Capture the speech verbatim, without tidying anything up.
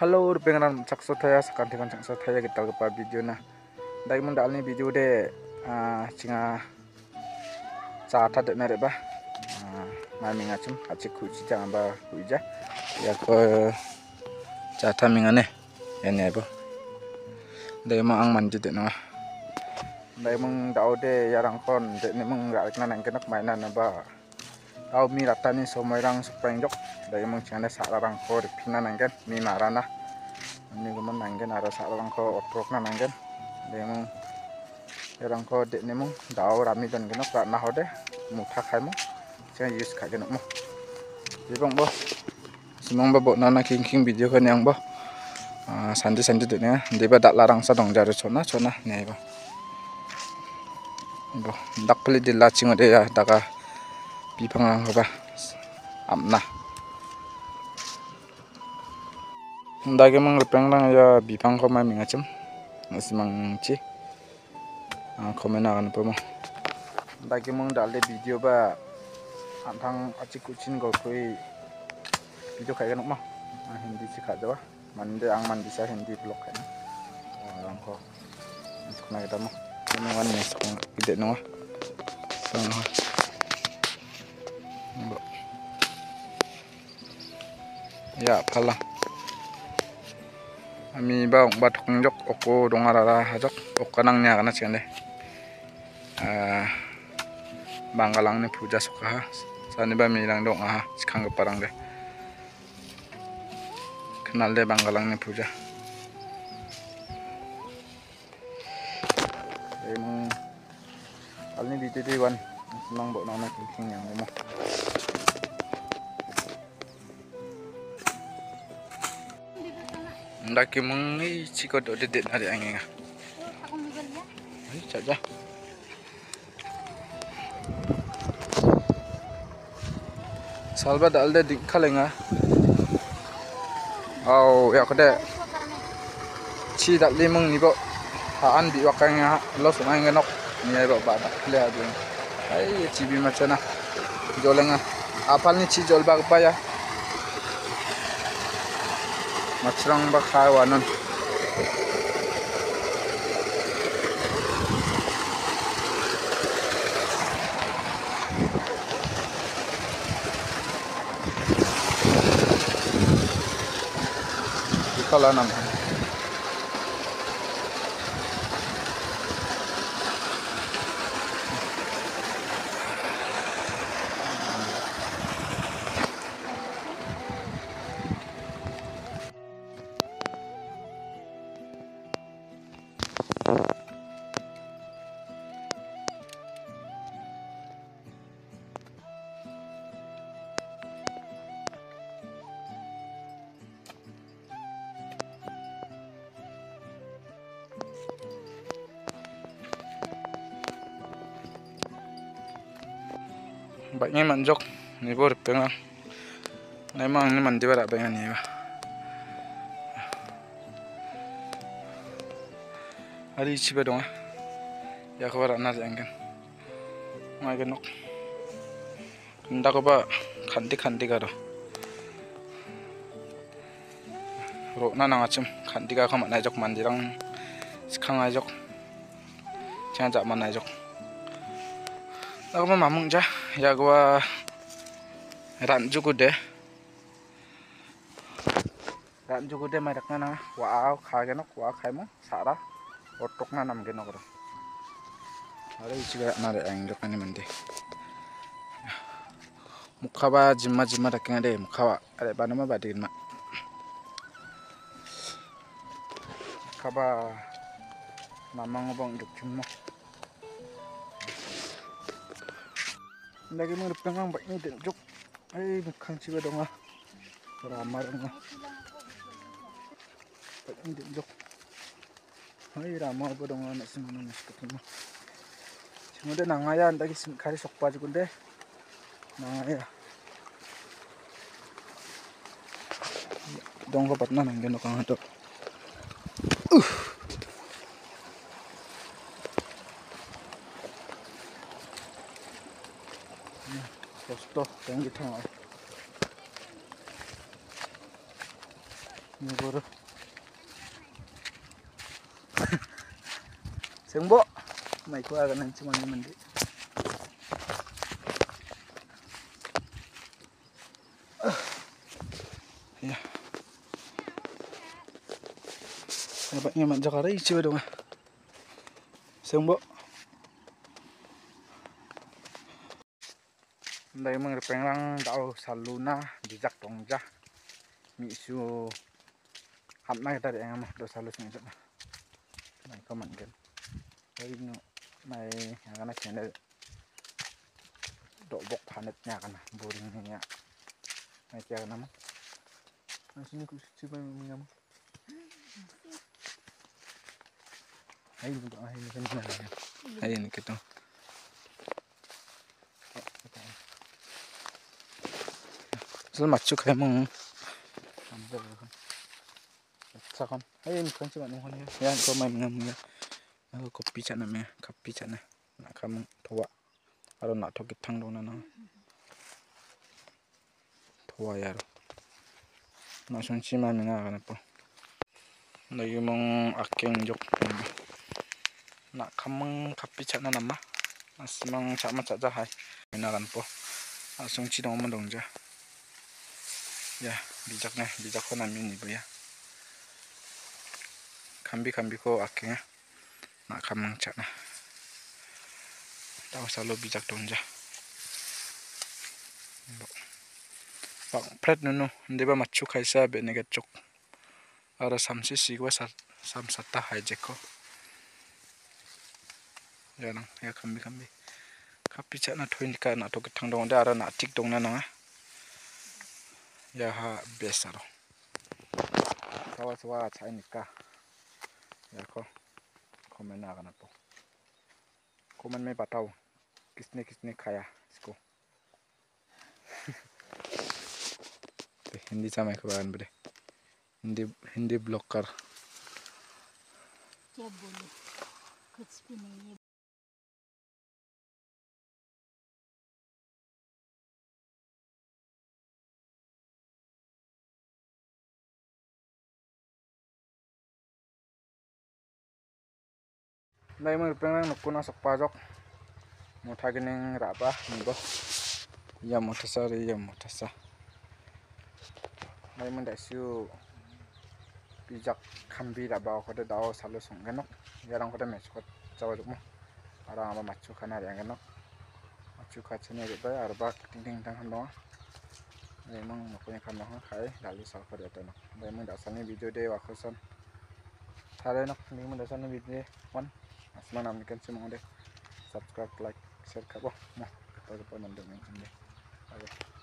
Halo, pengen cakso thaya sakantikan cakso thaya kita ke video na. Dai mun dalni video de cinga cata de nare ba. Ma minga chum aci kuci jangan ba kuja. Ya ko cata mingane ene ba. Dai ma ang mandi de na. Dai mung dau de yarang kon de ni mung ga na nang kenak mainan ba. Au mi ratani somoirang supang jok. Dai mung cinga sararang ko ripina nangken mi marana. Ini gumen nanggen ada sarang ko otrok na nanggen demong yarang ko de nemong dao rami dan genok rak nah ode muta khai mo saya use kha genok mo jibong bo simong ba bo nana king king video kan yang bo sandi sandi de ne deba dak larang sa dong jaru chona chona ne bo bo dak peli de la ching ode ya daka bipang ba amna Dagi mong repeng lang ya bipang ko may mingacem nasimang ci komen akan apa mo dagi mong dalde video ba antang acik kucin go koi video kayak nok mah hindi sih kaja ba mande ang mandi sa hindi blog kan lang ko untuk na kita mo ano wan nes kung gede no ya pala Ami ba batok njok oko dongarara hajok okanangnya kana chende ah banggalang ni puja suka sani ba milang dong ah sikang parang de kenal de banggalang ni puja emang kali ini video di wan senang bok nana king yang ngomong Ndaki mengi cikot ode det nari angin ah. Ini saja. Salba dalde dikalenga. Au ya kode. Ci dalde meng nibo. Haan bi wakanga lo sungai ngenok. Ni ai ba dak le adu. Ai ci bi macana. Jolenga. Apal ni ci jol bag pa ya. Macrang ba kawanan di kalanam Baiknya manjok ni bor pengang memang ni mandi bara pengen ni ba ari cibe dong ya ko bara na jangkan ngai genok ndak ba khanti khanti garo ro na nang achum khanti ga khama nai jok mandirang sikhang ai jok chang ja man nai jok Aku mamung ja, ya gua ranju kude, ranju kude merek na, wow, kagenok, wow, kamu, sarah, otok na nam genok ro. Ada isi gak nade angjok ni mandi. Mukawa jima jima daking ade, mukawa, ada bana ma badin ma. Mukawa, mamang ngobong duk cuma. Lagi mau pengang baik ni denjuk, eh bukan sih dong ah, ramai dong ah, baik ni denjuk, eh ramai apa dong ah nak semua nak ketemu, cuma deh nangayan lagi kari sok paju kunde, nangaya, dong kau pernah nanggen orang itu, uh. Posto, yang kita mau. Guru. Sengbo, mai ku agak nanti mandi mandi. Ya. Dapatnya mak Jakarta isi dong. Sengbo. Đây mừng được bánh răng đảo saluna dijak dongja mi su hạt này ta để em đồ salu sini sana này có mặn gần đây nó này cái này trên đây độ bọc panet nya kan boring nya này kia nama nah sini ku coba minum ayo untuk ayo kan ayo ini kita Selamat juga emang. Sakan, ayo kan cuma nungguin ya. Ya, kau main ngambil. Aku kopi cana me, kopi cana. Nak kamu tua. Kalau nak togit tang dong nana. Tua ya. Nak sunci main menga kan apa. Lagi mong akeng jok. Nak kamu kopi cana nama. Asimang cama caca hai. Menga kan apa. Sunci dong dong ja. Ya, bijaknya, bijak ko namin ibu ya. Kambi-kambi ko aking nak kamang cak na. Tahu selalu bijak dong ja. Pak pret nunu, hindi ba machu kaisa be negacok. Ara samsi sigwa sa samsata hijack ko. Ya nang, ya kambi-kambi. Kapi cak na thoin ka na to ketang dong da ara na tik dong na nang. Ya ha biasa loh. Sawa-sawa cai nikah. Ya kok komen akan apa? Komen me batau. Kisne kisne kaya इसको. Hindi sama kebaran bre. Hindi Hindi blogger. क्या बोले कुछ भी नहीं है Đây mừng pengen nukuna sok pajok. Muta gening raba nibo. Ya mutasa ri ya mutasa. Đây mừng đại siu bijak kambi raba ko de dao salu songgenok. Yarang ko de match ko jawa jukmo. Ara ama machu kana yang genok. Machu kacene de ba arba ting ting tang hando. Đây mừng nukunya kamno khai dalu sal ko de tono. Đây mừng dasani video de wakosan. Thare nok ni mừng dasani video one. Asma nam ikan semua deh. Subscribe, like, share kaboh. Mau kita depan nonton yang ini. Oke.